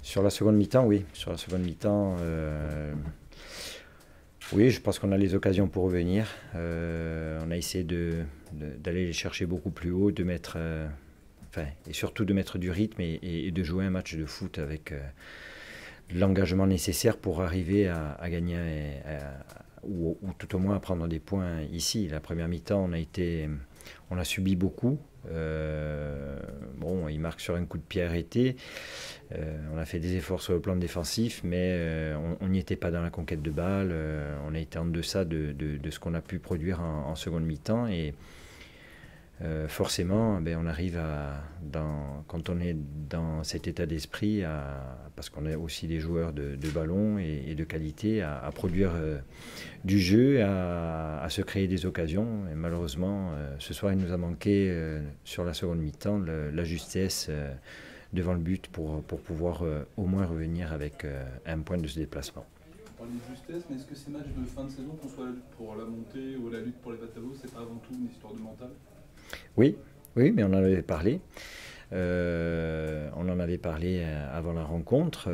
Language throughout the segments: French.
Sur la seconde mi-temps, oui. Sur la seconde mi-temps, oui, je pense qu'on a les occasions pour revenir. On a essayé d'aller les chercher beaucoup plus haut, de mettre, enfin, et surtout de mettre du rythme et de jouer un match de foot avec l'engagement nécessaire pour arriver à gagner ou tout au moins à prendre des points ici. La première mi-temps, on a subi beaucoup. Bon, il marque sur un coup de pied arrêté. On a fait des efforts sur le plan défensif, mais on n'y était pas dans la conquête de balles. On a été en deçà de ce qu'on a pu produire en seconde mi-temps. Et forcément, on arrive quand on est dans cet état d'esprit, parce qu'on est aussi des joueurs de ballon et de qualité, à produire du jeu, à se créer des occasions. Et malheureusement, ce soir, il nous a manqué sur la seconde mi-temps la justesse devant le but pour pouvoir au moins revenir avec un point de ce déplacement. On parle de justesse, mais est-ce que ces matchs de fin de saison, qu'on soit la lutte pour la montée ou la lutte pour les bas de tableau, c'est pas avant tout une histoire de mental? Oui, oui, mais on en avait parlé. On en avait parlé avant la rencontre.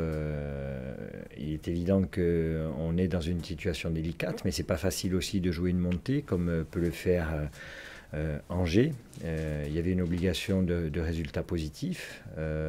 Il est évident qu'on est dans une situation délicate, mais c'est pas facile aussi de jouer une montée comme peut le faire Angers. Il y avait une obligation de résultats positifs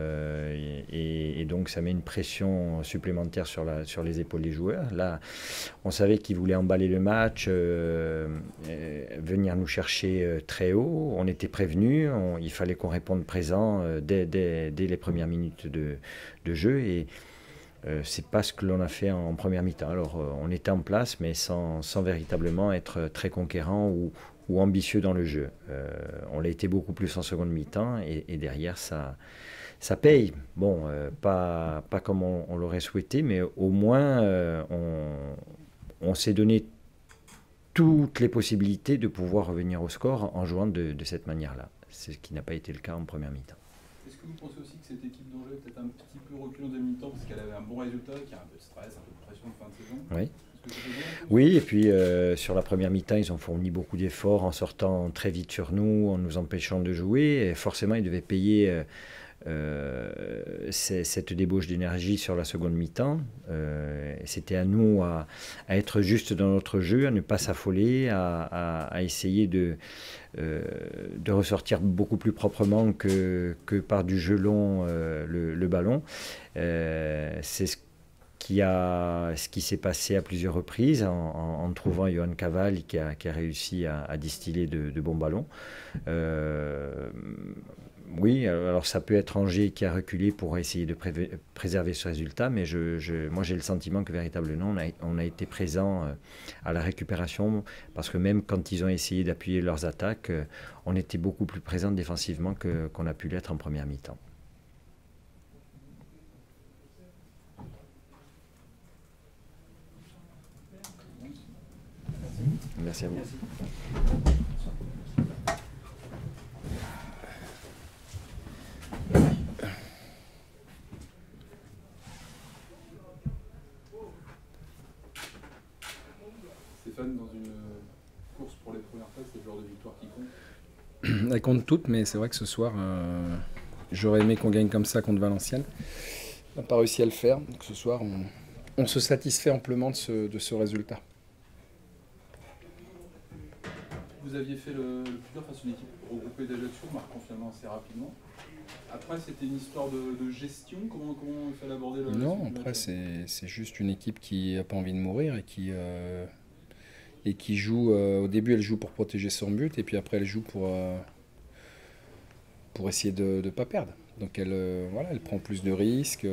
et donc ça met une pression supplémentaire sur les épaules des joueurs. Là, on savait qu'ils voulaient emballer le match, venir nous chercher très haut. On était prévenus, il fallait qu'on réponde présent dès les premières minutes de jeu et c'est pas ce que l'on a fait en première mi-temps. Alors on était en place mais sans véritablement être très conquérant ou ambitieux dans le jeu. On l'a été beaucoup plus en seconde mi-temps et derrière ça paye. Bon, pas comme on l'aurait souhaité, mais au moins on s'est donné toutes les possibilités de pouvoir revenir au score en jouant de cette manière-là. C'est ce qui n'a pas été le cas en première mi-temps. Est-ce que vous pensez aussi que cette équipe d'Angers est peut-être un petit peu reculée en demi-temps parce qu'elle avait un bon résultat, qu'il y a un peu de stress, un peu de pression de fin de saison? Oui. Bien, oui, et puis sur la première mi-temps, ils ont fourni beaucoup d'efforts en sortant très vite sur nous, en nous empêchant de jouer. Et forcément, ils devaient payer cette débauche d'énergie sur la seconde mi-temps. C'était à nous à être juste dans notre jeu, à ne pas s'affoler, à essayer de ressortir beaucoup plus proprement que par du jeu long le ballon. C'est ce qui s'est passé à plusieurs reprises en trouvant Johan Caval qui a réussi à distiller de bons ballons. Oui, alors ça peut être Angers qui a reculé pour essayer de préserver ce résultat, mais moi j'ai le sentiment que véritablement on a été présent à la récupération, parce que même quand ils ont essayé d'appuyer leurs attaques, on était beaucoup plus présent défensivement qu'on a pu l'être en première mi-temps. Merci à vous. Merci. Stéphane, dans une course pour les premières places, c'est le genre de victoire qui compte? Elle compte toutes, mais c'est vrai que ce soir, j'aurais aimé qu'on gagne comme ça contre Valenciennes. On n'a pas réussi à le faire, donc ce soir, on se satisfait amplement de ce résultat. Vous aviez fait le plus dur face à une équipe regroupée d'Ajaccio, marquant finalement assez rapidement. Après, c'était une histoire de gestion. Comment il fallait aborder le Non, après, c'est juste une équipe qui n'a pas envie de mourir et qui joue. Au début, elle joue pour protéger son but, et puis après, elle joue pour essayer de ne pas perdre. Donc, elle prend plus de risques.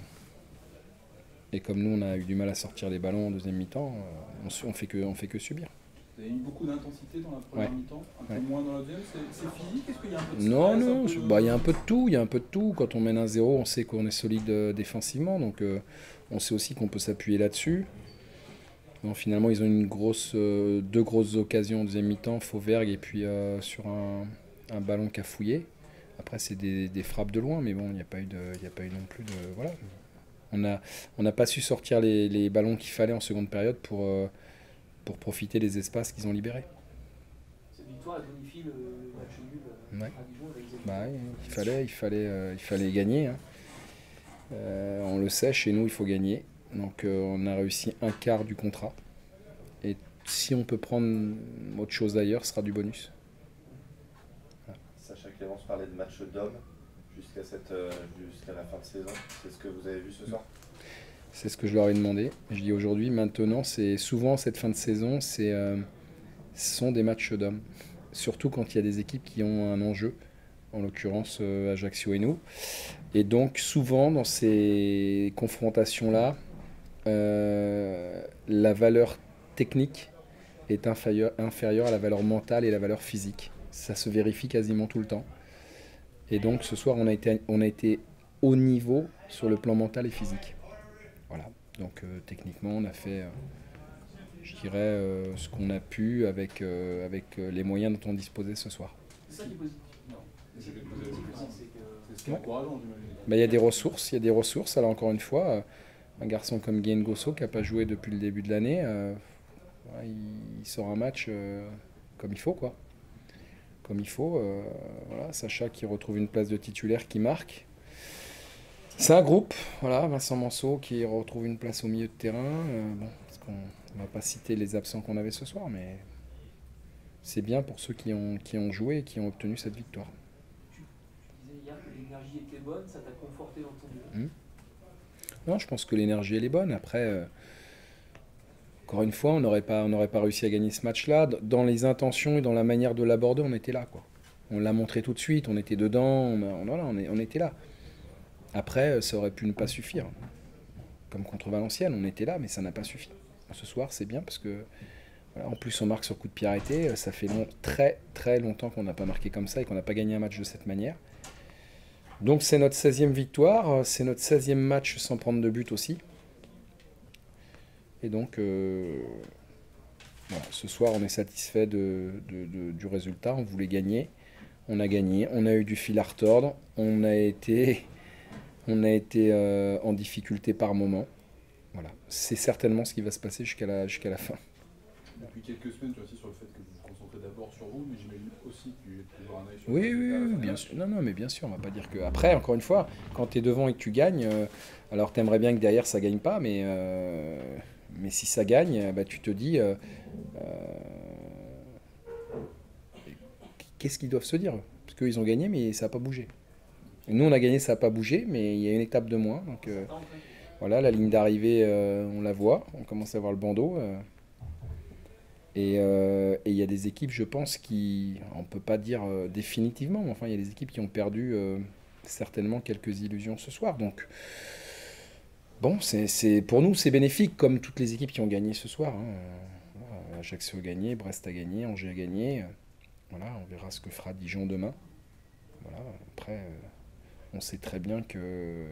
Et comme nous, on a eu du mal à sortir les ballons en deuxième mi-temps, on fait que subir. Vous avez eu beaucoup d'intensité dans la première mi-temps, un peu moins dans la deuxième. C'est physique? Est-ce qu'il y a un peu de stress? Non, il y a un peu de tout. Il y a un peu de tout. Quand on mène 1-0, on sait qu'on est solide défensivement, donc on sait aussi qu'on peut s'appuyer là-dessus. Bon, finalement, ils ont deux grosses occasions en deuxième mi-temps, Fauvergue et puis sur un ballon cafouillé. Après, c'est des frappes de loin, mais bon, il n'y a pas eu non plus de voilà. On n'a pas su sortir les ballons qu'il fallait en seconde période pour profiter des espaces qu'ils ont libérés. Cette victoire a bonifie le match nul à Dijon. Il fallait gagner. Hein. On le sait, chez nous, il faut gagner. Donc on a réussi un quart du contrat. Et si on peut prendre autre chose ailleurs, ce sera du bonus. Sacha Clémence parlait de match d'hommes jusqu'à la fin de saison. C'est ce que vous avez vu ce soir? C'est ce que je leur ai demandé. Je dis aujourd'hui, maintenant, c'est souvent cette fin de saison, ce sont des matchs d'hommes. Surtout quand il y a des équipes qui ont un enjeu, en l'occurrence Ajaccio et nous. Et donc souvent dans ces confrontations-là, la valeur technique est inférieure à la valeur mentale et la valeur physique. Ça se vérifie quasiment tout le temps. Et donc ce soir, on a été haut niveau sur le plan mental et physique. Voilà. Donc techniquement, on a fait, je dirais, ce qu'on a pu avec les moyens dont on disposait ce soir. C'est ça qui est positif. Non. C'est ce qui est Ouais. encourageant, j'imagine. Il y a des ressources. Alors encore une fois, un garçon comme Guy Ngosso qui n'a pas joué depuis le début de l'année, il sort un match comme il faut, quoi. Comme il faut. Voilà, Sacha qui retrouve une place de titulaire qui marque. C'est un groupe, voilà, Vincent Manceau qui retrouve une place au milieu de terrain. Parce qu'on ne va pas citer les absents qu'on avait ce soir, mais c'est bien pour ceux qui ont joué et qui ont obtenu cette victoire. Tu disais hier que l'énergie était bonne, ça t'a conforté dans ton jeu. Non, je pense que l'énergie, elle est bonne. Après, encore une fois, on n'aurait pas réussi à gagner ce match-là. Dans les intentions et dans la manière de l'aborder, on était là, quoi. On l'a montré tout de suite, on était dedans, on était là. Après, ça aurait pu ne pas suffire. Comme contre Valenciennes, on était là, mais ça n'a pas suffi. Ce soir, c'est bien parce que, voilà, en plus, on marque sur coup de pied arrêté. Ça fait très très longtemps qu'on n'a pas marqué comme ça et qu'on n'a pas gagné un match de cette manière. Donc c'est notre 16e victoire, c'est notre 16e match sans prendre de but aussi. Et donc, voilà, ce soir, on est satisfait du résultat. On voulait gagner, on a gagné, on a eu du fil à retordre, on a été en difficulté par moment. Voilà, c'est certainement ce qui va se passer jusqu'à la fin. Depuis quelques semaines, tu as aussi sur le fait que vous vous concentrez d'abord sur vous, mais j'imagine aussi que tu peux avoir un œil sur Oui, le résultat à la fin oui, du bien match. sûr. Non, mais bien sûr, on va pas dire que. Après, encore une fois, quand tu es devant et que tu gagnes, alors tu aimerais bien que derrière ça gagne pas, mais si ça gagne, bah, tu te dis qu'est-ce qu'ils doivent se dire? Parce qu'ils ont gagné, mais ça n'a pas bougé. Et nous, on a gagné, ça n'a pas bougé, mais il y a une étape de moins. Donc voilà, la ligne d'arrivée, on la voit, on commence à voir le bandeau. Et il y a des équipes, je pense, on ne peut pas dire définitivement, mais enfin, il y a des équipes qui ont perdu certainement quelques illusions ce soir. Donc, bon, pour nous, c'est bénéfique, comme toutes les équipes qui ont gagné ce soir. Voilà, Ajaccio a gagné, Brest a gagné, Angers a gagné. Voilà, on verra ce que fera Dijon demain. Voilà, après, on sait très bien que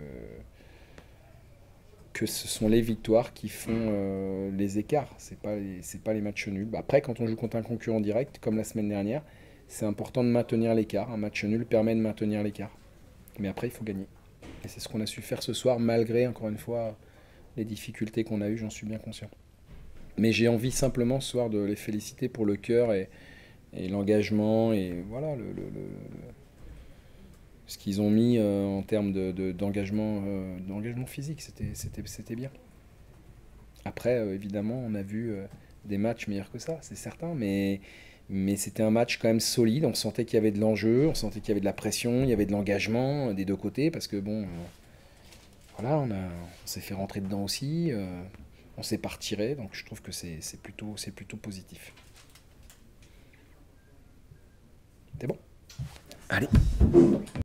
ce sont les victoires qui font les écarts. C'est pas les matchs nuls. Après, quand on joue contre un concurrent direct, comme la semaine dernière, c'est important de maintenir l'écart. Un match nul permet de maintenir l'écart. Mais après, il faut gagner. Et c'est ce qu'on a su faire ce soir, malgré, encore une fois, les difficultés qu'on a eues, j'en suis bien conscient. Mais j'ai envie simplement ce soir de les féliciter pour le cœur et l'engagement et voilà, ce qu'ils ont mis en termes d'engagement physique, c'était bien. Après, évidemment, on a vu des matchs meilleurs que ça, c'est certain, mais c'était un match quand même solide. On sentait qu'il y avait de l'enjeu, on sentait qu'il y avait de la pression, il y avait de l'engagement des deux côtés, parce que bon, voilà, on s'est fait rentrer dedans aussi, on s'est pas retiré, donc je trouve que c'est plutôt positif. C'est bon. Allez.